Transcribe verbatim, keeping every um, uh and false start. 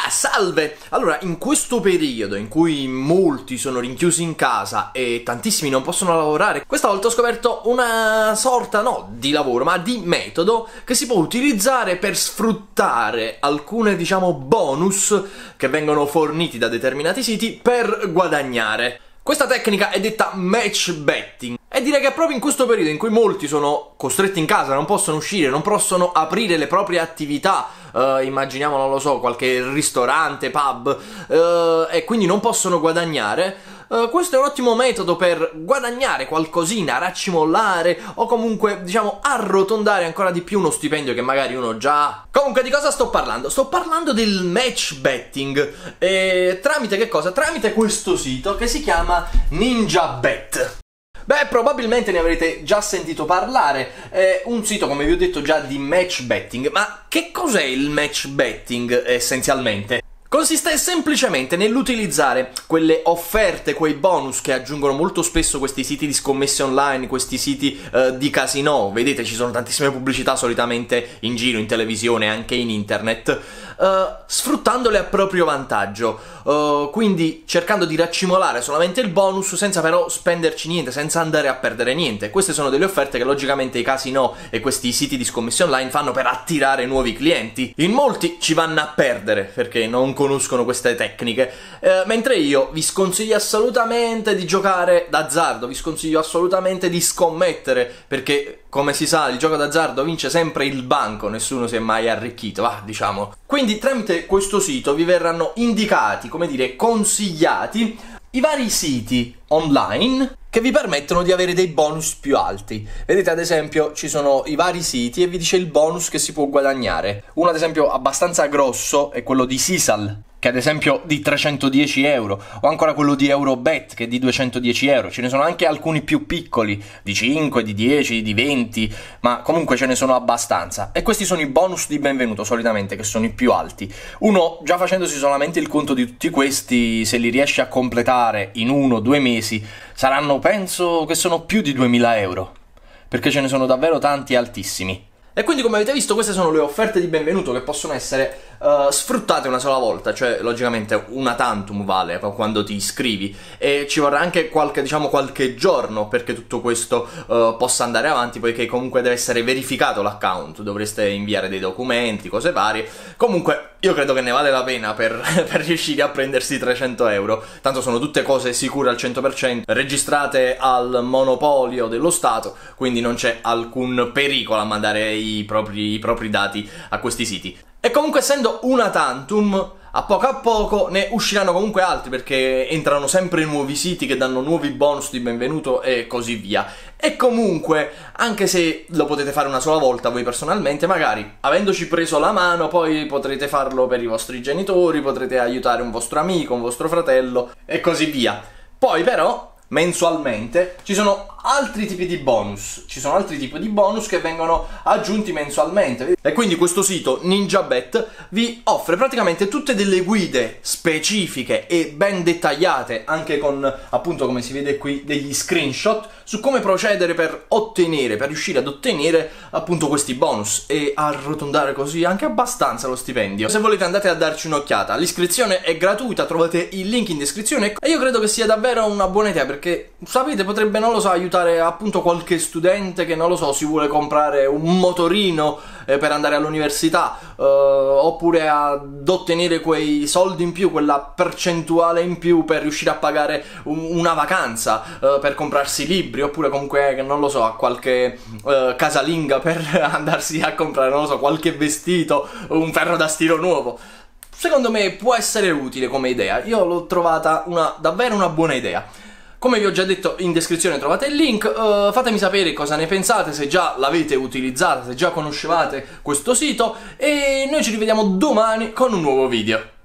Salve! Allora, in questo periodo in cui molti sono rinchiusi in casa e tantissimi non possono lavorare, questa volta ho scoperto una sorta, no, di lavoro, ma di metodo che si può utilizzare per sfruttare alcune, diciamo, bonus che vengono forniti da determinati siti per guadagnare. Questa tecnica è detta match betting e direi che proprio in questo periodo in cui molti sono costretti in casa, non possono uscire, non possono aprire le proprie attività, uh, immaginiamo, non lo so, qualche ristorante, pub, uh, e quindi non possono guadagnare, uh, questo è un ottimo metodo per guadagnare qualcosina, raccimolare o comunque, diciamo, arrotondare ancora di più uno stipendio che magari uno già ha. Comunque, di cosa sto parlando? Sto parlando del match betting, e tramite che cosa? Tramite questo sito che si chiama NinjaBet. Beh, probabilmente ne avrete già sentito parlare, è un sito, come vi ho detto già, di match betting. Ma che cos'è il match betting essenzialmente? Consiste semplicemente nell'utilizzare quelle offerte, quei bonus che aggiungono molto spesso questi siti di scommesse online, questi siti uh, di casino. Vedete, ci sono tantissime pubblicità solitamente in giro, in televisione, anche in internet, uh, sfruttandole a proprio vantaggio, uh, quindi cercando di raccimolare solamente il bonus senza però spenderci niente, senza andare a perdere niente. Queste sono delle offerte che logicamente i casino e questi siti di scommesse online fanno per attirare nuovi clienti. In molti ci vanno a perdere perché non conoscono queste tecniche, eh, mentre io vi sconsiglio assolutamente di giocare d'azzardo, vi sconsiglio assolutamente di scommettere, perché come si sa il gioco d'azzardo vince sempre il banco, nessuno si è mai arricchito, va, diciamo. Quindi tramite questo sito vi verranno indicati, come dire, consigliati i vari siti online che vi permettono di avere dei bonus più alti. Vedete, ad esempio, ci sono i vari siti e vi dice il bonus che si può guadagnare. Uno, ad esempio, abbastanza grosso è quello di Sisal, che ad esempio di trecentodieci euro, o ancora quello di Eurobet, che è di duecentodieci euro. Ce ne sono anche alcuni più piccoli, di cinque, di dieci, di venti, ma comunque ce ne sono abbastanza. E questi sono i bonus di benvenuto, solitamente, che sono i più alti. Uno, già facendosi solamente il conto di tutti questi, se li riesce a completare in uno o due mesi, saranno, penso, che sono più di duemila euro, perché ce ne sono davvero tanti altissimi. E quindi, come avete visto, queste sono le offerte di benvenuto che possono essere uh, sfruttate una sola volta, cioè logicamente una tantum vale quando ti iscrivi, e ci vorrà anche qualche, diciamo, qualche giorno perché tutto questo uh, possa andare avanti, poiché comunque deve essere verificato l'account, dovreste inviare dei documenti, cose varie. Comunque io credo che ne vale la pena per, per riuscire a prendersi trecento euro, tanto sono tutte cose sicure al cento per cento, registrate al monopolio dello Stato, quindi non c'è alcun pericolo a mandare i propri, i propri dati a questi siti. E comunque, essendo una tantum, a poco a poco ne usciranno comunque altri, perché entrano sempre nuovi siti che danno nuovi bonus di benvenuto e così via. E comunque, anche se lo potete fare una sola volta voi personalmente, magari avendoci preso la mano poi potrete farlo per i vostri genitori, potrete aiutare un vostro amico, un vostro fratello e così via. Poi però mensualmente ci sono altri tipi di bonus, ci sono altri tipi di bonus che vengono aggiunti mensualmente, e quindi questo sito NinjaBet vi offre praticamente tutte delle guide specifiche e ben dettagliate, anche con, appunto, come si vede qui, degli screenshot su come procedere per ottenere, per riuscire ad ottenere appunto questi bonus e arrotondare così anche abbastanza lo stipendio. Se volete andate a darci un'occhiata, l'iscrizione è gratuita, trovate il link in descrizione e io credo che sia davvero una buona idea, perché sapete, potrebbe, non lo so, aiutare appunto qualche studente che, non lo so, si vuole comprare un motorino eh, per andare all'università, eh, oppure ad ottenere quei soldi in più, quella percentuale in più per riuscire a pagare un, una vacanza, eh, per comprarsi libri, oppure comunque, non lo so, a qualche eh, casalinga per andarsi a comprare, non lo so, qualche vestito, un ferro da stiro nuovo. Secondo me può essere utile come idea, io l'ho trovata una, davvero una buona idea. Come vi ho già detto, in descrizione trovate il link, uh, fatemi sapere cosa ne pensate, se già l'avete utilizzata, se già conoscevate questo sito, e noi ci rivediamo domani con un nuovo video.